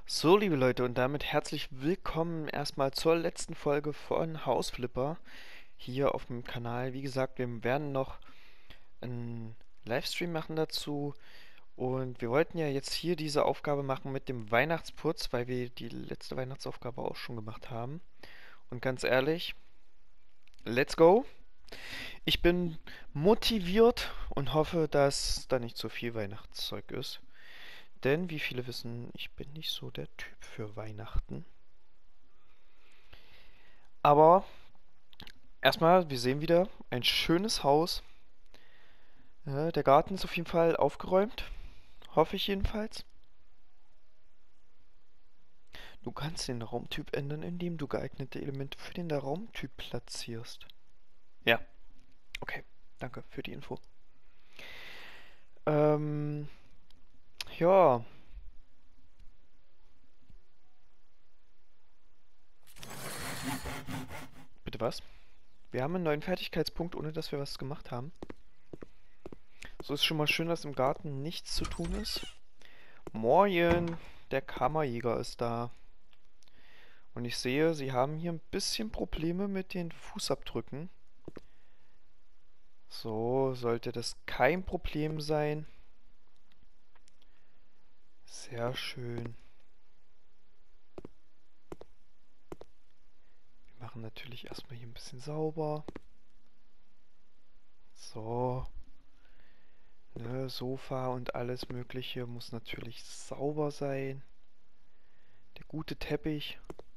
So, liebe Leute, und damit herzlich willkommen erstmal zur letzten Folge von Hausflipper hier auf dem Kanal. Wie gesagt, wir werden noch einen Livestream machen dazu und wir wollten ja jetzt hier diese Aufgabe machen mit dem Weihnachtsputz, weil wir die letzte Weihnachtsaufgabe auch schon gemacht haben. Und ganz ehrlich, let's go! Ich bin motiviert und hoffe, dass da nicht so viel Weihnachtszeug ist. Denn, wie viele wissen, ich bin nicht so der Typ für Weihnachten. Aber erstmal, wir sehen wieder ein schönes Haus. Der Garten ist auf jeden Fall aufgeräumt. Hoffe ich jedenfalls. Du kannst den Raumtyp ändern, indem du geeignete Elemente für den Raumtyp platzierst. Ja, okay. Danke für die Info. Ähm, ja. Bitte was? Wir haben einen neuen Fertigkeitspunkt, ohne dass wir was gemacht haben. So ist schon mal schön, dass im Garten nichts zu tun ist. Moin, der Kammerjäger ist da. Und ich sehe, sie haben hier ein bisschen Probleme mit den Fußabdrücken. So, sollte das kein Problem sein. Sehr schön. Wir machen natürlich erstmal hier ein bisschen sauber. So, ne, Sofa und alles Mögliche muss natürlich sauber sein. Der gute Teppich.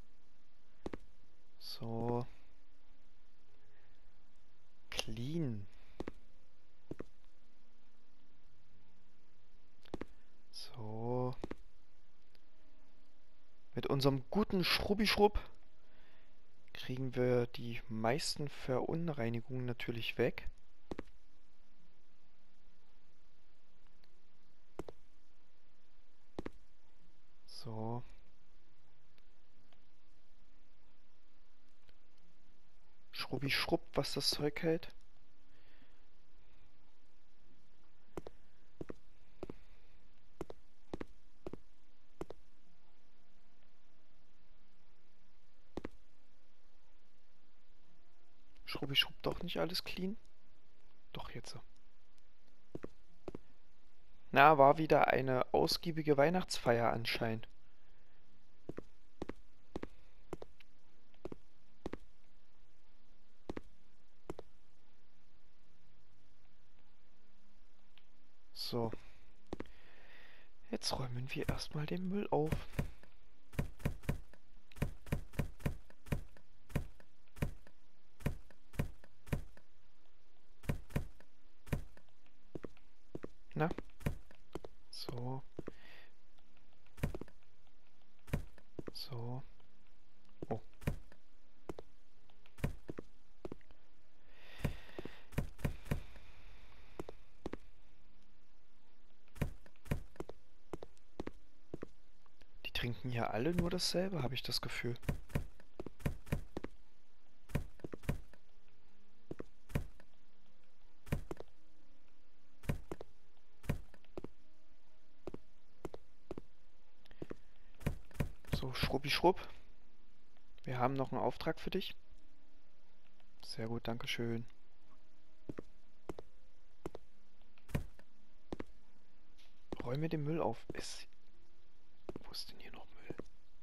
So, clean. So, mit unserem guten Schrubbi-Schrubb kriegen wir die meisten Verunreinigungen natürlich weg. So. Schrubbi-Schrubb, was das Zeug hält. Schrubbi-Schrubb, doch nicht alles clean? Doch jetzt. Na, war wieder eine ausgiebige Weihnachtsfeier anscheinend. So, jetzt räumen wir erstmal den Müll auf. Na, so, so. Oh, die trinken hier alle nur dasselbe, habe ich das Gefühl. So, Schrubbi-Schrubb. Wir haben noch einen Auftrag für dich. Sehr gut, dankeschön. Räume den Müll auf. Wo ist denn hier noch Müll?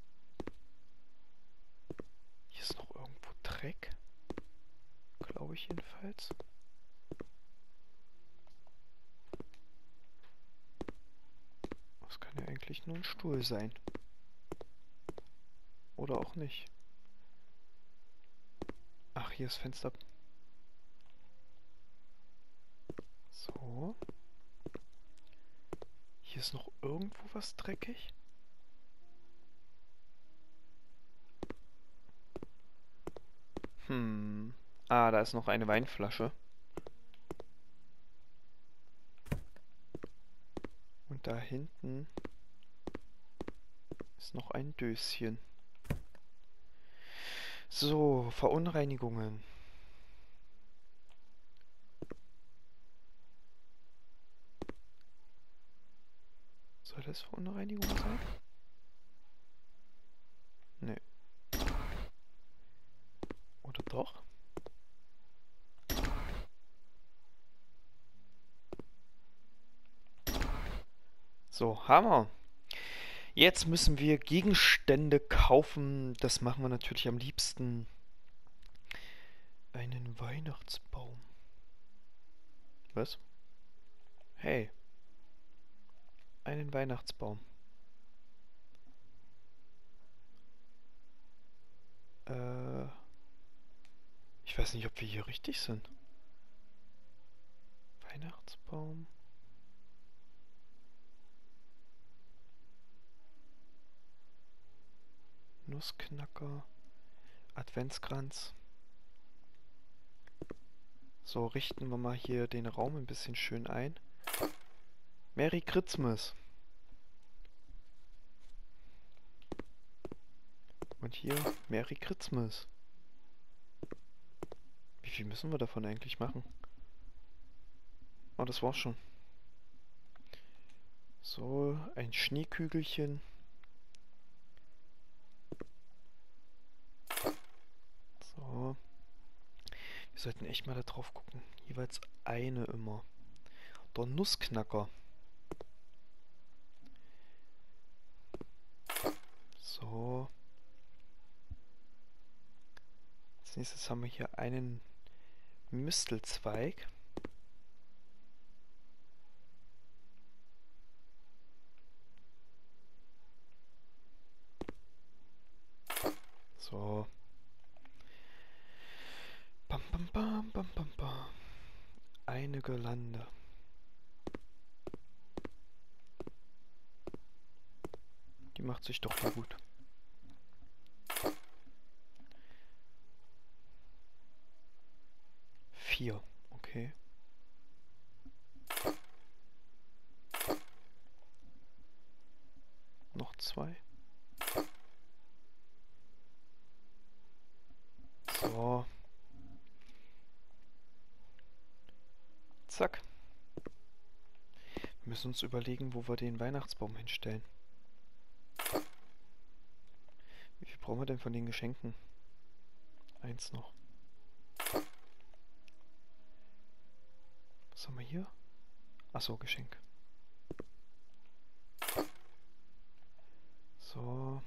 Hier ist noch irgendwo Dreck. Glaube ich jedenfalls. Das kann ja eigentlich nur ein Stuhl sein. Oder auch nicht. Ach, hier ist Fenster. So. Hier ist noch irgendwo was dreckig. Ah, da ist noch eine Weinflasche. Und da hinten ist noch ein Döschen. So, Verunreinigungen. Soll das Verunreinigung sein? Doch. So, Hammer. Jetzt müssen wir Gegenstände kaufen. Das machen wir natürlich am liebsten. Einen Weihnachtsbaum. Was? Hey, einen Weihnachtsbaum. Äh, Ich weiß nicht, ob wir hier richtig sind. Weihnachtsbaum. Nussknacker. Adventskranz. So, richten wir mal hier den Raum ein bisschen schön ein. Merry Christmas. Und hier Merry Christmas. Wie viel müssen wir davon eigentlich machen? Oh, das war's schon. So, ein Schneekügelchen. So. Wir sollten echt mal da drauf gucken. Jeweils eine immer. Der Nussknacker. So. Als nächstes haben wir hier einen Mistelzweig. So. Bam, bam, bam, bam, bam, bam. Eine Girlande. Die macht sich doch mal gut. Vier. Okay. Noch zwei. So. Zack. Wir müssen uns überlegen, wo wir den Weihnachtsbaum hinstellen. Wie viel brauchen wir denn von den Geschenken? Eins noch. Was haben wir hier? Achso, Geschenk. So.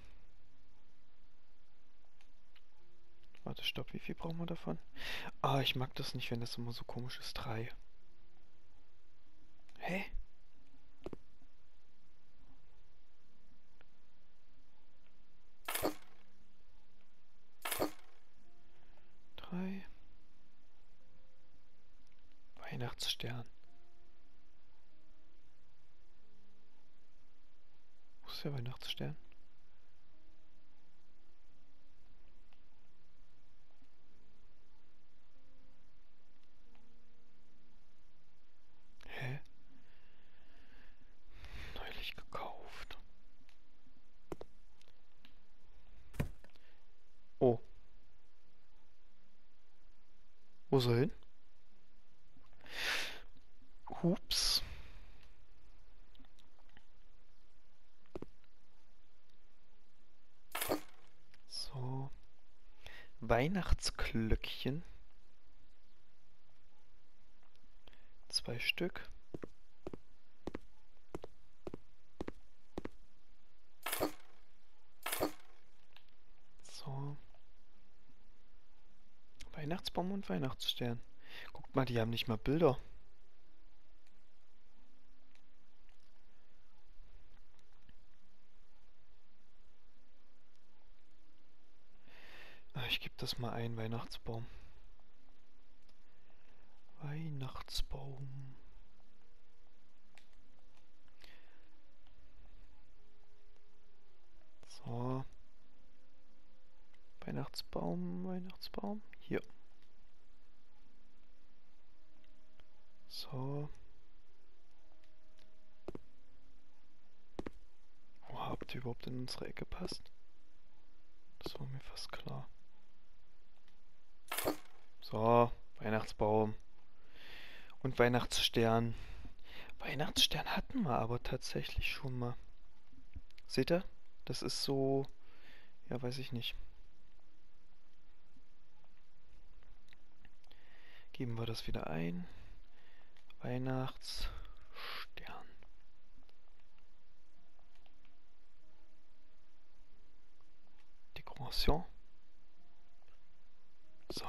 Warte, stopp. Wie viel brauchen wir davon? Ah, ich mag das nicht, wenn das immer so komisch ist. 3. Hä? Drei. Weihnachtsstern. Wo ist der Weihnachtsstern? Hä? Neulich gekauft. Oh. Wo ist er hin? Hups. So. Weihnachtsglöckchen. 2 Stück. So. Weihnachtsbaum und Weihnachtsstern. Guckt mal, die haben nicht mal Bilder. Ich gebe das mal ein, Weihnachtsbaum. Weihnachtsbaum. So. Weihnachtsbaum, Weihnachtsbaum. Hier. So. Wo habt ihr überhaupt in unsere Ecke passt? Das war mir fast klar. So, Weihnachtsbaum. Und Weihnachtsstern. Weihnachtsstern hatten wir aber tatsächlich schon mal. Seht ihr? Das ist so... Ja, weiß ich nicht. Geben wir das wieder ein. Weihnachtsstern. Dekoration. So.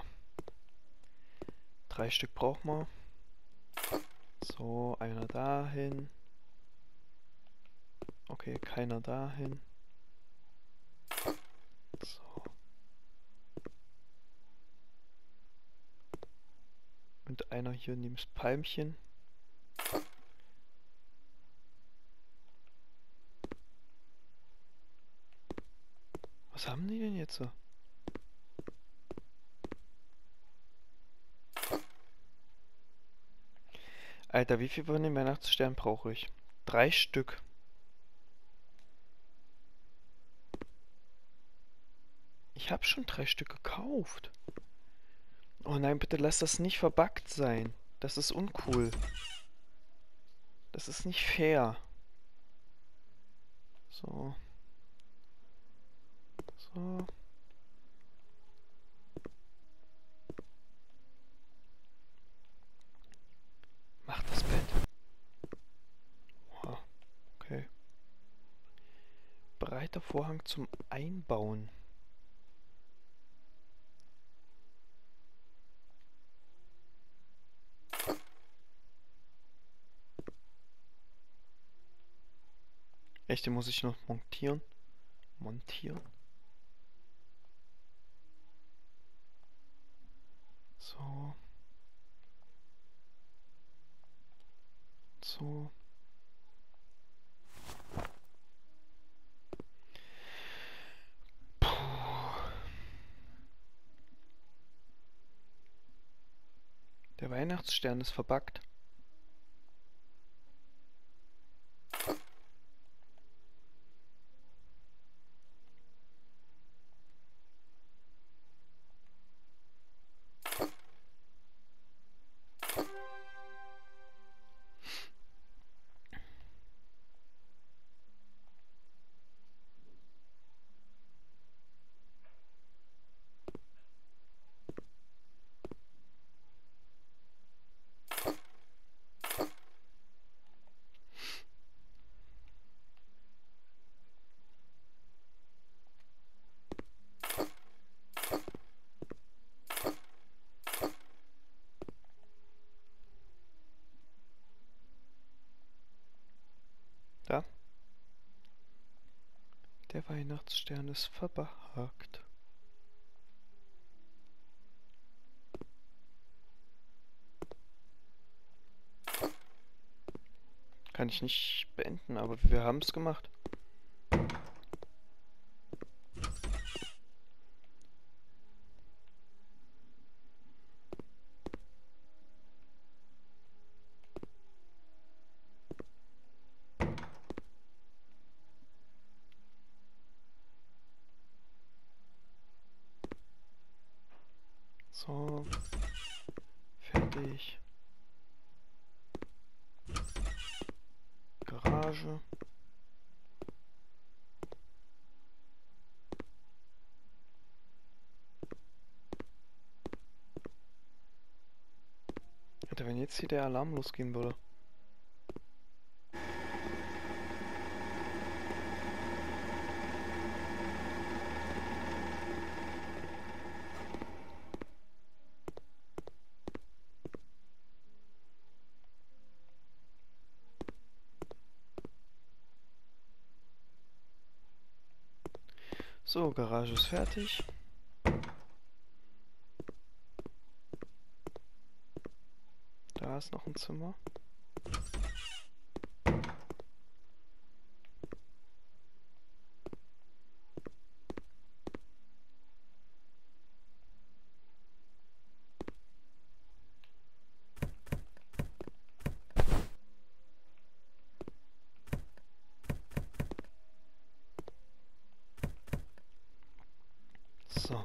3 Stück brauchen wir. So, einer dahin. Okay, keiner dahin. So. Und einer hier neben das Palmchen. Was haben die denn jetzt so? Alter, wie viel von den Weihnachtssternen brauche ich? 3 Stück. Ich habe schon 3 Stück gekauft. Oh nein, bitte lass das nicht verbuggt sein. Das ist uncool. Das ist nicht fair. So. So. Mach das Bett. Wow. Okay. Breiter Vorhang zum Einbauen. Echt, den muss ich noch montieren? Montieren? So. So. Puh. Der Weihnachtsstern ist verbuggt. Da. Der Weihnachtsstern ist verbuggt. Kann ich nicht beenden, aber wir haben es gemacht. So. Fertig. Garage. Alter, wenn jetzt hier der Alarm losgehen würde. So, Garage ist fertig. Da ist noch ein Zimmer. So.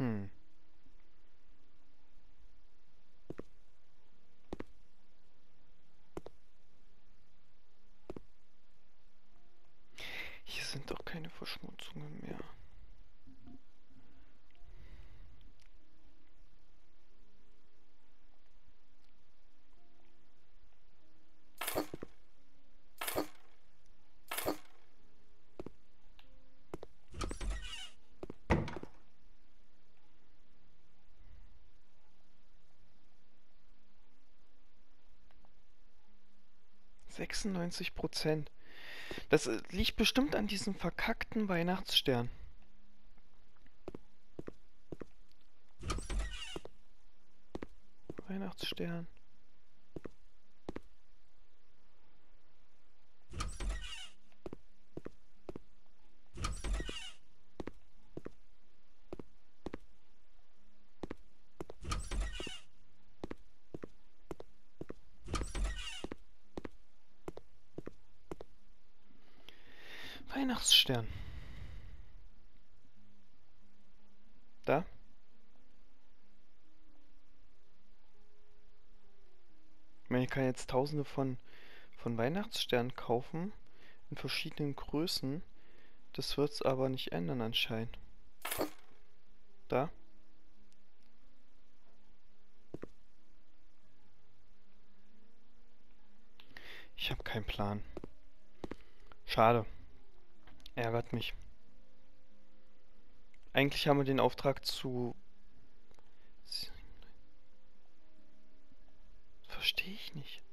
Hm. Hier sind doch keine Verschmutzungen mehr. %96. Das liegt bestimmt an diesem verkackten Weihnachtsstern. Weihnachtsstern. Weihnachtsstern. Da? Ich meine, ich kann jetzt tausende von Weihnachtssternen kaufen. In verschiedenen Größen. Das wird's aber nicht ändern anscheinend. Da? Ich habe keinen Plan. Schade. Ärgert mich. Eigentlich haben wir den Auftrag zu... Verstehe ich nicht.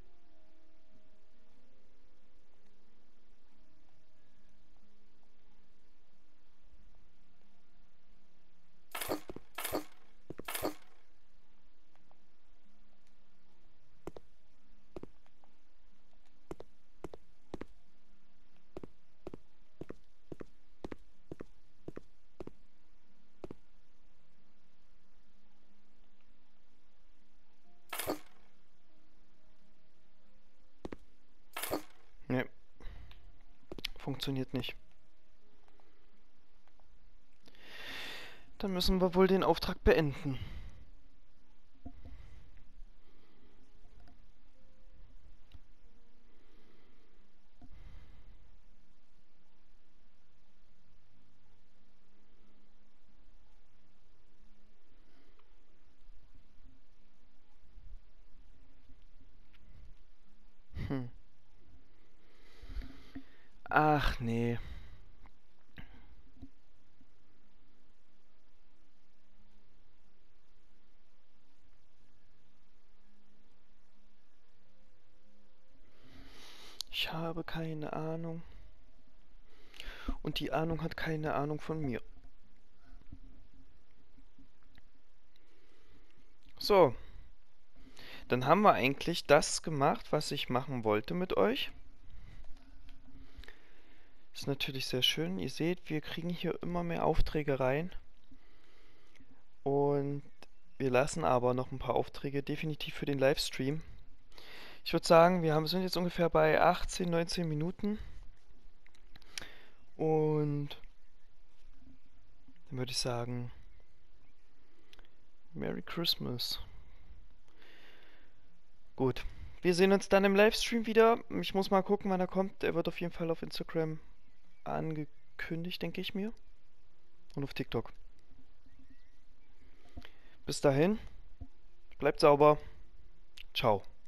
Ne, funktioniert nicht. Dann müssen wir wohl den Auftrag beenden. Hm. Ach nee. Ich habe keine Ahnung. Und die Ahnung hat keine Ahnung von mir. So, dann haben wir eigentlich das gemacht, was ich machen wollte mit euch. Ist natürlich sehr schön. Ihr seht, wir kriegen hier immer mehr Aufträge rein. Und wir lassen aber noch ein paar Aufträge definitiv für den Livestream. Ich würde sagen, sind jetzt ungefähr bei 18, 19 Minuten. Und dann würde ich sagen, Merry Christmas. Gut, wir sehen uns dann im Livestream wieder. Ich muss mal gucken, wann er kommt. Er wird auf jeden Fall auf Instagram angekündigt, denke ich mir. Und auf TikTok. Bis dahin, bleibt sauber. Ciao.